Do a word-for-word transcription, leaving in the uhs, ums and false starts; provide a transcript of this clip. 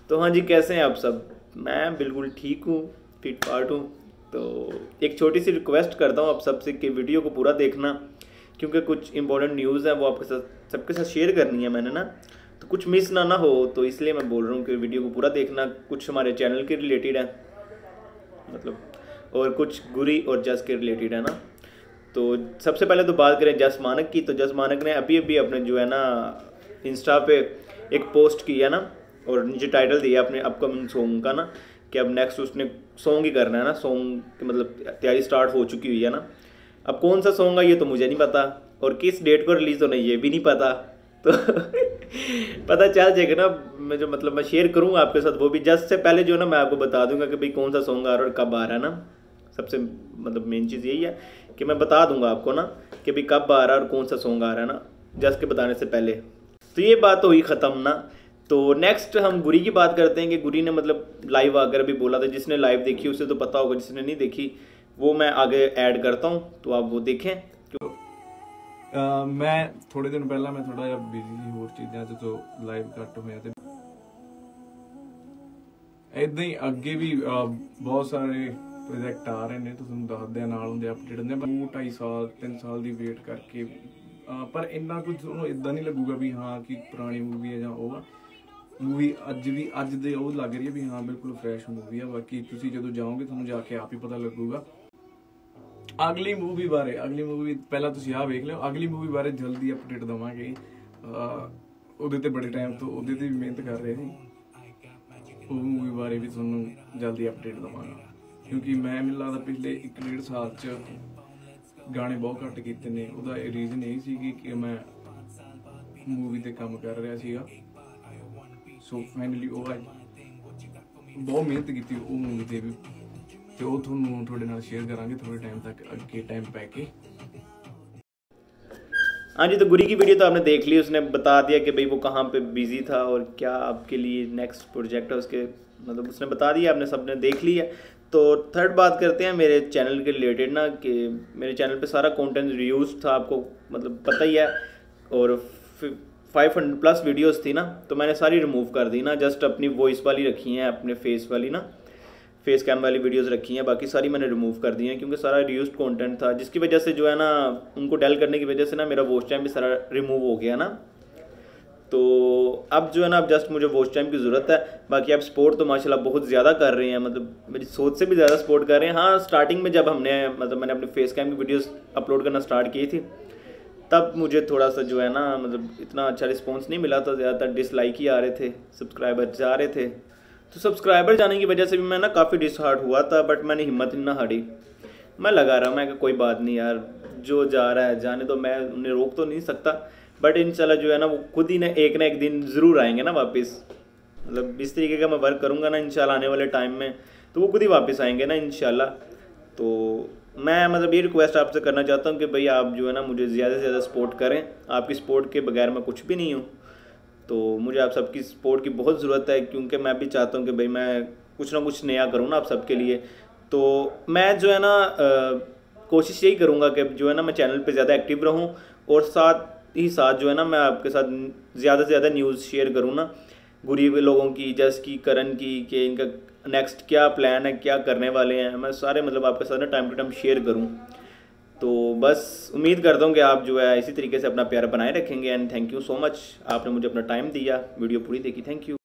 तो हाँ जी, कैसे हैं आप सब? मैं बिल्कुल ठीक हूँ, फिट फाट हूँ। तो एक छोटी सी रिक्वेस्ट करता हूँ आप सबसे कि वीडियो को पूरा देखना, क्योंकि कुछ इंपॉर्टेंट न्यूज़ है वो आपके साथ सबके साथ शेयर करनी है मैंने ना, तो कुछ मिस ना ना हो। तो इसलिए मैं बोल रहा हूँ कि वीडियो को पूरा देखना। कुछ हमारे चैनल के रिलेटेड है, मतलब, और कुछ गुरी और जस के रिलेटेड है ना। तो सबसे पहले तो बात करें जस मानक की, तो जस मानक ने अभी अभी अपने जो है ना इंस्टा पे एक पोस्ट की है ना, और नीचे टाइटल दिया अपने अपकमिंग सॉन्ग का ना, कि अब नेक्स्ट उसने सॉन्ग ही करना है ना। सॉन्ग की मतलब तैयारी स्टार्ट हो चुकी हुई है ना। अब कौन सा सॉन्ग है ये तो मुझे नहीं पता, और किस डेट को रिलीज़ होना है ये भी नहीं पता। तो पता चल जाएगा ना, मैं जो मतलब मैं शेयर करूँगा आपके साथ वो भी। जस्ट से पहले जो ना मैं आपको बता दूंगा कि भाई कौन सा सॉन्ग आ रहा है और कब आ रहा है ना। सबसे मतलब मेन चीज़ यही है कि मैं बता दूंगा आपको ना कि भाई कब आ रहा है और कौन सा सॉन्ग आ रहा है ना, जस्ट के बताने से पहले। तो ये बात तो हुई ख़त्म ना। तो नेक्स्ट हम गुरी की बात करते हैं कि गुरी ने मतलब लाइव आकर भी बोला था। जिसने लाइव देखी उसे तो पता होगा, जिसने नहीं देखी वो मैं आगे ऐड करता हूँ, तो आप वो देखें। क्यों आ, मैं थोड़े दिन पहला मैं थोड़ा जिहा बिजी ਸੀ ਹੋਰ ਚੀਜ਼ਾਂ 'ਚ ਤੋਂ ਲਾਈਵ ਕੱਟ ਹੋਇਆ ਤੇ ਇਦਾਂ ਹੀ ਅੱਗੇ ਵੀ ਬਹੁਤ ਸਾਰੇ ਪ੍ਰੋਜੈਕਟ ਆ ਰਹੇ ਨੇ, ਤੁਹਾਨੂੰ ਦੱਸਦੇ ਆ ਨਾਲ ਹੁੰਦੇ ਅਪਡੇਟ ਹੁੰਦੇ। ਦੋ ਢਾਈ ਸਾਲ ਤਿੰਨ ਸਾਲ ਦੀ ਵੇਟ ਕਰਕੇ ਪਰ ਇੰਨਾ ਕੁਝ ਤੁਹਾਨੂੰ ਇਦਾਂ ਨਹੀਂ ਲੱਗੂਗਾ ਵੀ ਹਾਂ ਕਿ ਪੁਰਾਣੀ ਮੂਵੀ ਹੈ ਜਾਂ ਉਹ मूवी अज भी अज दे ਉਹ लग रही है भी हाँ बिल्कुल फ्रैश मूवी है। बाकी तुसी जदों जाओगे तुहानूं जाके आप ही पता लगूगा। अगली मूवी बारे अगली मूवी पहला तुसी आ वेख लिओ, अगली मूवी बारे जल्दी अपडेट देवांगे। ਉਹਦੇ ਤੇ बड़े टाइम तो ਉਹਦੇ ਤੇ भी मेहनत कर रहे थे, ਉਹ मूवी बारे भी तुहानूं जल्दी अपडेट देवांगा। क्योंकि मैं मैनूं लगदा पिछले एक डेढ़ साल च गाने बहुत घट कीते ने। ਉਹਦਾ रीजन यही सी कि मैं मूवी ते काम कर रहा सीगा। सो फाइनली वो अज बहुत मेहनत की वो मूवी ते भी, तो वो थोड़ा थोड़े नाल शेयर करांगे थोड़े टाइम तक अगे टाइम पै के। हाँ जी, तो गुरी की वीडियो तो आपने देख ली। उसने बता दिया कि भाई वो कहाँ पे बिजी था और क्या आपके लिए नेक्स्ट प्रोजेक्ट है उसके, मतलब उसने बता दिया, आपने सबने देख लिया। तो थर्ड बात करते हैं मेरे चैनल के रिलेटेड ना, कि मेरे चैनल पे सारा कंटेंट रीयूज था, आपको मतलब पता ही है। और फाइव हंड्रेड प्लस वीडियोस थी ना, तो मैंने सारी रिमूव कर दी ना। जस्ट अपनी वॉइस वाली रखी हैं, अपने फेस वाली ना, फेस कैम वाली वीडियोस रखी हैं, बाकी सारी मैंने रिमूव कर दी हैं क्योंकि सारा रीयूज्ड कंटेंट था। जिसकी वजह से जो है ना उनको डेल करने की वजह से ना मेरा वॉच टाइम भी सारा रिमूव हो गया ना। तो अब जो है ना अब जस्ट मुझे वॉच टाइम की ज़रूरत है। बाकी अब सपोर्ट तो माशाल्लाह बहुत ज़्यादा कर रहे हैं, मतलब मेरी सोच से भी ज़्यादा सपोर्ट कर रहे हैं। हाँ, स्टार्टिंग में जब हमने मतलब मैंने अपने फेस कैम की वीडियोज़ अपलोड करना स्टार्ट की थी तब मुझे थोड़ा सा जो है ना मतलब इतना अच्छा रिस्पांस नहीं मिला था, ज़्यादातर डिसलाइक ही आ रहे थे, सब्सक्राइबर जा रहे थे। तो सब्सक्राइबर जाने की वजह से भी मैं ना काफ़ी डिसहार्ट हुआ था, बट मैंने हिम्मत नहीं ना हारी। मैं लगा रहा, मैं कोई बात नहीं यार, जो जा रहा है जाने तो, मैं उन्हें रोक तो नहीं सकता। बट इंशाल्लाह जो है ना वो खुद ही ना एक ना एक दिन ज़रूर आएंगे ना वापस। मतलब इस तरीके का मैं वर्क करूँगा ना इंशाल्लाह आने वाले टाइम में, तो वो खुद ही वापस आएंगे ना इंशाल्लाह। तो मैं मतलब ये रिक्वेस्ट आपसे करना चाहता हूँ कि भाई आप जो है ना मुझे ज़्यादा से ज़्यादा सपोर्ट करें। आपकी सपोर्ट के बगैर मैं कुछ भी नहीं हूँ, तो मुझे आप सबकी सपोर्ट की बहुत ज़रूरत है, क्योंकि मैं भी चाहता हूँ कि भाई मैं कुछ ना कुछ नया करूँ ना आप सबके लिए। तो मैं जो है ना आ, कोशिश यही करूँगा कि जो है ना मैं चैनल पे ज़्यादा एक्टिव रहूँ, और साथ ही साथ जो है ना मैं आपके साथ ज़्यादा से ज़्यादा न्यूज़ शेयर करूँ ना, गरीब लोगों की, जस की, करण की, कि इनका नेक्स्ट क्या प्लान है, क्या करने वाले हैं, मैं सारे मतलब आपके साथ ना टाइम टू टाइम शेयर करूं। तो बस उम्मीद करता हूं कि आप जो है इसी तरीके से अपना प्यार बनाए रखेंगे। And thank you so much, आपने मुझे अपना टाइम दिया, वीडियो पूरी देखी, थैंक यू।